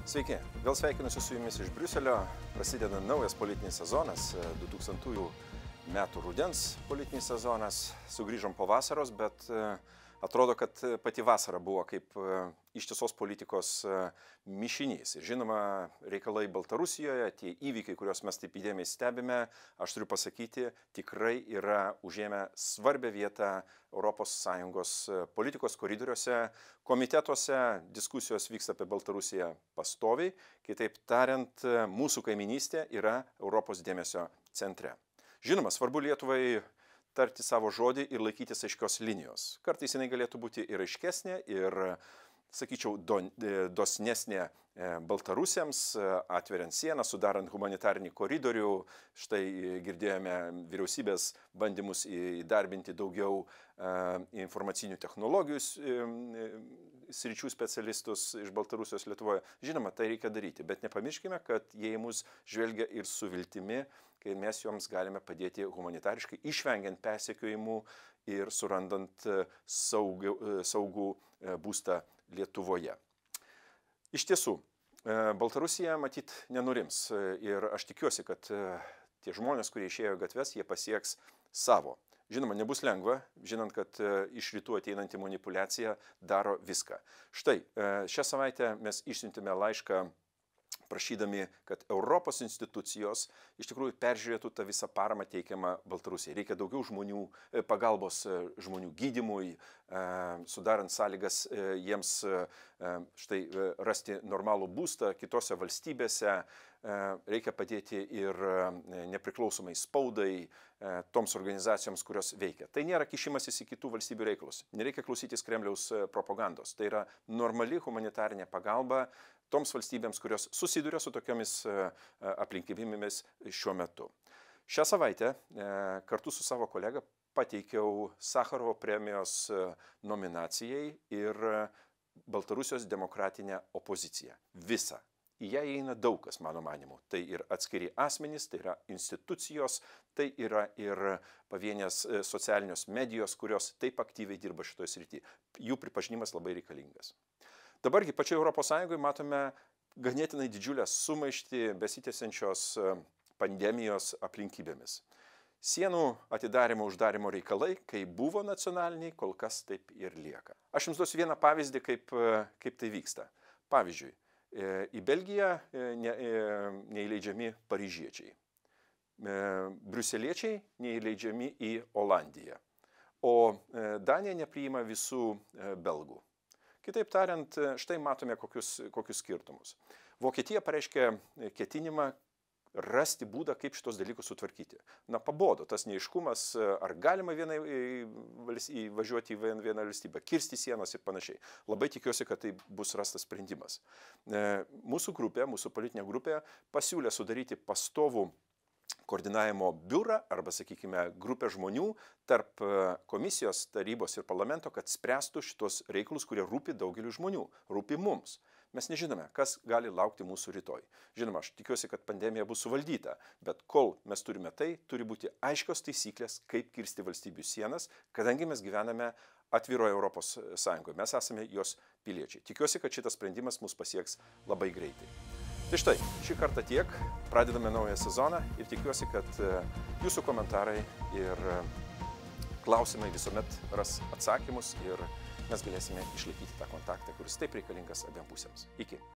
Sveiki, vėl sveikinuosi su jumis iš Briuselio. Prasideda naujas politinis sezonas, 2000 metų rudens politinis sezonas. Sugrįžom po vasaros, bet atrodo, kad pati vasara buvo kaip ištisos politikos mišinys. Ir žinoma, reikalai Baltarusijoje, tie įvykiai, kuriuos mes taip įdėmiai stebime, aš turiu pasakyti, tikrai yra užėmę svarbę vietą ES politikos koridoriuose, komitetuose, diskusijos vyksta apie Baltarusiją pastoviai. Kitaip tariant, mūsų kaiminystė yra Europos dėmesio centre. Žinoma, svarbu Lietuvai tarti savo žodį ir laikytis aiškios linijos. Kartais jinai galėtų būti ir aiškesnė, ir, sakyčiau, dosnesnė baltarusiams, atveriant sieną, sudarant humanitarinį koridorių. Štai girdėjome vyriausybės bandymus įdarbinti daugiau informacinių technologijų sričių specialistus iš Baltarusijos Lietuvoje. Žinoma, tai reikia daryti, bet nepamirškime, kad jie į mus žvelgia ir su viltimi, kai mes joms galime padėti humanitariškai, išvengiant persekiojimų ir surandant saugų būstą Lietuvoje. Iš tiesų, Baltarusija matyt nenurims ir aš tikiuosi, kad tie žmonės, kurie išėjo gatves, jie pasieks savo. Žinoma, nebus lengva, žinant, kad iš rytų ateinanti manipuliacija daro viską. Štai, šią savaitę mes išsiuntėme laišką prašydami, kad Europos institucijos iš tikrųjų peržiūrėtų tą visą paramą teikiamą Baltarusijai. Reikia daugiau žmonių, pagalbos žmonių gydymui, sudarant sąlygas jiems štai rasti normalų būstą kitose valstybėse. Reikia padėti ir nepriklausomai spaudai, toms organizacijoms, kurios veikia. Tai nėra kišimasis į kitų valstybių reikalus. Nereikia klausytis Kremliaus propagandos. Tai yra normali humanitarinė pagalba toms valstybėms, kurios susiduria su tokiamis aplinkybėmis šiuo metu. Šią savaitę kartu su savo kolega pateikiau Sacharovo premijos nominacijai ir Baltarusijos demokratinę opoziciją. Visą. Į ją įeina daug kas, mano manimu. Tai ir atskiri asmenys, tai yra institucijos, tai yra ir pavienės socialinios medijos, kurios taip aktyviai dirba šitoje srityje. Jų pripažinimas labai reikalingas. Dabargi pačioje ES matome ganėtinai didžiulę sumaištį besitęsiančios pandemijos aplinkybėmis. Sienų atidarimo uždarimo reikalai, kai buvo nacionaliniai, kol kas taip ir lieka. Aš jums duosiu vieną pavyzdį, kaip tai vyksta. Pavyzdžiui, į Belgiją neįleidžiami paryžiečiai, briuseliečiai neįleidžiami į Olandiją, o Danija nepriima visų belgų. Kitaip tariant, štai matome kokius skirtumus. Vokietija pareiškė ketinimą rasti būdą, kaip šitos dalykus sutvarkyti. Na, pabodo tas neaiškumas, ar galima važiuoti į vieną valstybę, kirsti sienas ir panašiai. Labai tikiuosi, kad tai bus rastas sprendimas. Mūsų politinė grupė pasiūlė sudaryti pastovų koordinavimo biurą arba, sakykime, grupę žmonių tarp komisijos, tarybos ir parlamento, kad spręstų šitos reikalus, kurie rūpi daugeliu žmonių, rūpi mums. Mes nežinome, kas gali laukti mūsų rytoj. Žinoma, aš tikiuosi, kad pandemija bus suvaldyta, bet kol mes turime tai, turi būti aiškios taisyklės, kaip kirsti valstybių sienas, kadangi mes gyvename atviroje Europos Sąjungoje. Mes esame jos piliečiai. Tikiuosi, kad šitas sprendimas mus pasieks labai greitai. Tai štai, šį kartą tiek, pradedame naują sezoną ir tikiuosi, kad jūsų komentarai ir klausimai visuomet ras atsakymus ir mes galėsime išlaikyti tą kontaktą, kuris taip reikalingas abiem pusėms. Iki.